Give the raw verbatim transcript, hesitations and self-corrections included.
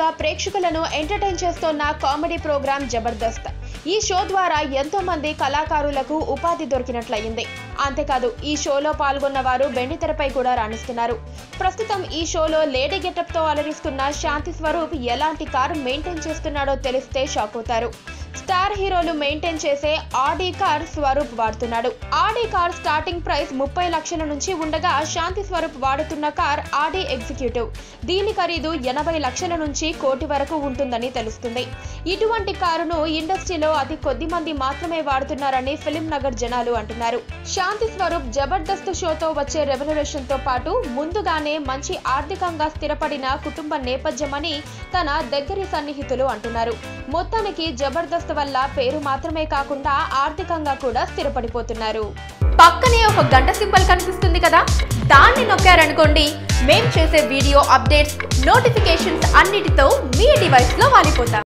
ఏళ్లుగా ప్రేక్షకులను ఎంటర్టైన్ చేస్తున్న కామెడీ ప్రోగ్రాం జబర్దస్త్. ఈ షో ద్వారా ఎంతో మంది కళాకారులకు ఉపాధి దొరికినట్లయింది. అంతేకాదు ఈ షోలో పాల్గొన్న వారు బెండితెరపై కూడా రాణిస్తున్నారు. ప్రస్తుతం ఈ షోలో లేడీ గెటప్ తో అలరిస్తున్న శాంతి స్వరూప్ ఎలాంటి కారు మెయింటైన్ చేస్తున్నాడో తెలిస్తే షాక్ అవుతారు. స్టార్ హీరోలు మెయింటైన్ చేసే ఆడి కార్ స్వరూప్ వాడుతున్నాడు. ఆడి కార్ స్టార్టింగ్ ప్రైస్ ముప్పై లక్షల నుంచి ఉండగా శాంతి స్వరూప్ వాడుతున్న కార్ ఆడి ఎగ్జిక్యూటివ్. దీని ఖరీదు ఎనభై లక్షల నుంచి కోటి వరకు ఉంటుందని తెలుస్తుంది. ఇటువంటి కారును ఇండస్ట్రీలో అతి కొద్ది మంది మాత్రమే వాడుతున్నారని ఫిలిం నగర్ జనాలు అంటున్నారు. శాంతి స్వరూప్ జబర్దస్త్ షోతో వచ్చే రెమ్యునరేషన్ తో పాటు ముందుగానే మంచి ఆర్థికంగా స్థిరపడిన కుటుంబ నేపథ్యమని తన దగ్గరి సన్నిహితులు అంటున్నారు. మొత్తానికి జబర్దస్త్ వల్ల పేరు మాత్రమే కాకుండా ఆర్థికంగా కూడా స్థిరపడిపోతున్నారు. పక్కనే ఒక గంట సింబల్ కనిపిస్తుంది కదా, దాన్ని నొక్కారనుకోండి మేం చేసే వీడియో అప్డేట్స్, నోటిఫికేషన్స్ అన్నిటితో మీ డివైస్ లో వాలిపోతాం.